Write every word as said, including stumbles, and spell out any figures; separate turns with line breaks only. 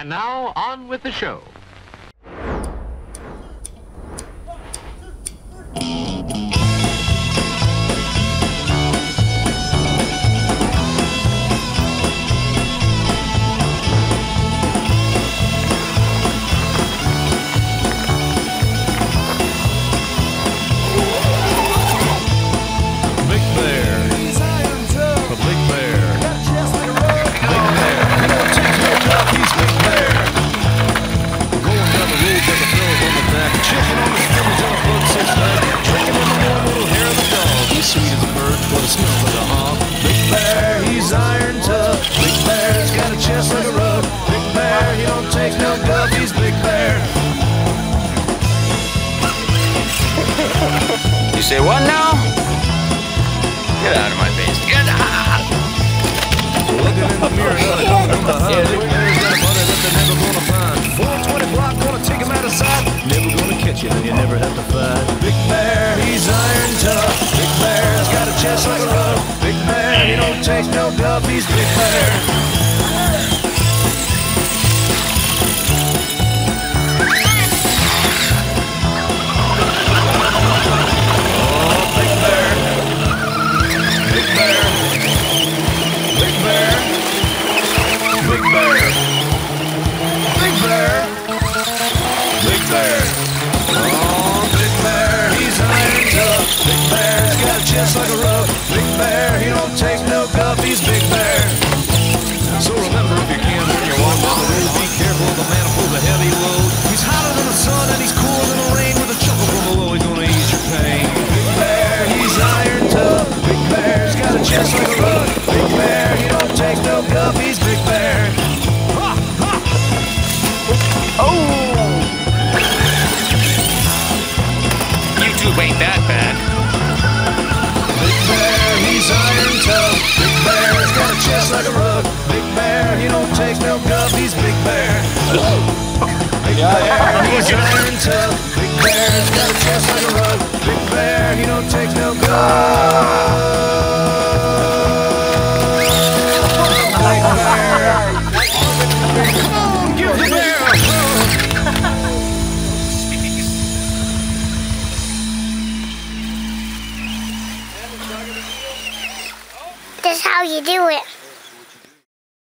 And now, on with the show.
Sweet as a bird, but it smells like a hog. Big Bear, he's iron tough. Big Bear's got a chest like a rug. Big Bear, he don't take no guff. He's Big Bear.
You say what now? Get out of my face. Get out!
Looking in the mirror, got a dog on the high. Big Bear's got a brother that they're never gonna find. four twenty block, gonna take him out of sight. Never gonna catch you, and you never have to fight. Big Bear, he's iron tough. Big Bear's got a chest like a rug. Big Bear, he don't take no guff. He's Big Bear. Just like a rug, Big Bear, he don't take no guff, he's Big Bear. So remember, if you can, when you're walking down the road, be careful of the man who pulls a heavy load. He's hotter than the sun and he's cooler than the rain. With a chuckle from below, he's gonna ease your pain. Big Bear, he's iron tough. Big Bear's got a chest like a rug. Big Bear, he don't take no guff, he's Big Bear. Ha, ha.
Oh! YouTube ain't that bad.
He's iron tough. Big Bear's got a chest like a rug. Big Bear, he don't take no guff. He's Big Bear. Big Bear, he's iron tough. Big Bear's got a chest like a rug. Big Bear, he don't take no guff. Big Bear. Come on, give the bear a hug.
That's how you do it.